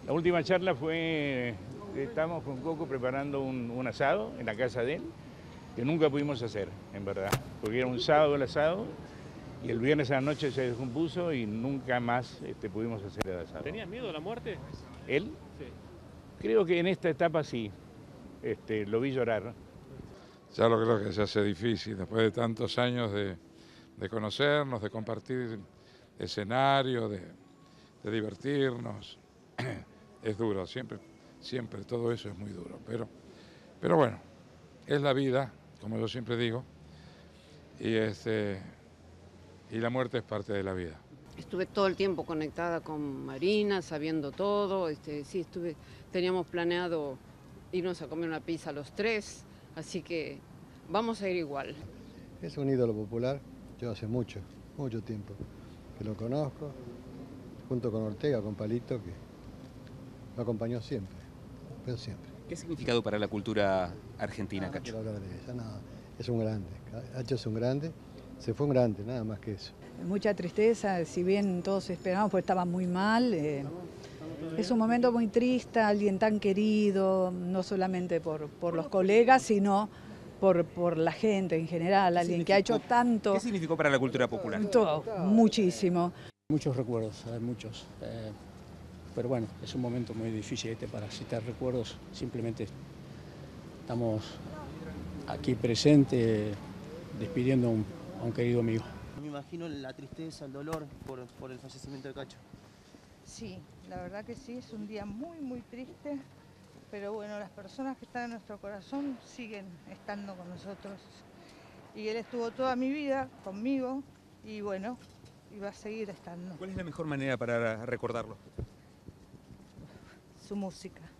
La última charla fue, estábamos con Coco preparando un asado en la casa de él, que nunca pudimos hacer, en verdad, porque era un sábado el asado, y el viernes a la noche se descompuso y nunca más pudimos hacer el asado. ¿Tenías miedo a la muerte? ¿Él? Sí. Creo que en esta etapa sí, lo vi llorar. Ya lo creo que se hace difícil, después de tantos años de conocernos, de compartir escenario, de divertirnos. Es duro, siempre todo eso es muy duro, pero bueno, es la vida, como yo siempre digo, y la muerte es parte de la vida. Estuve todo el tiempo conectada con Marina, sabiendo todo, sí, teníamos planeado irnos a comer una pizza los tres, así que vamos a ir igual. Es un ídolo popular, yo hace mucho tiempo que lo conozco, junto con Ortega, con Palito, que lo acompañó siempre, pero siempre. ¿Qué significado para la cultura argentina, No Cacho? quiero hablar de ella, no, es un grande, Cacho es un grande, se fue un grande, nada más que eso. Mucha tristeza, si bien todos esperábamos, porque estaba muy mal. Es un momento muy triste, alguien tan querido, no solamente por los colegas, sino por la gente en general, alguien que ha hecho tanto. ¿Qué significó para la cultura popular? Todo, muchísimo. Muchos recuerdos, muchos. Pero bueno, es un momento muy difícil para citar recuerdos. Simplemente estamos aquí presentes despidiendo a un querido amigo. Me imagino la tristeza, el dolor por el fallecimiento de Cacho. Sí, la verdad que sí, es un día muy triste, pero bueno, las personas que están en nuestro corazón siguen estando con nosotros. Y él estuvo toda mi vida conmigo y bueno, y va a seguir estando. ¿Cuál es la mejor manera para recordarlo? Su música.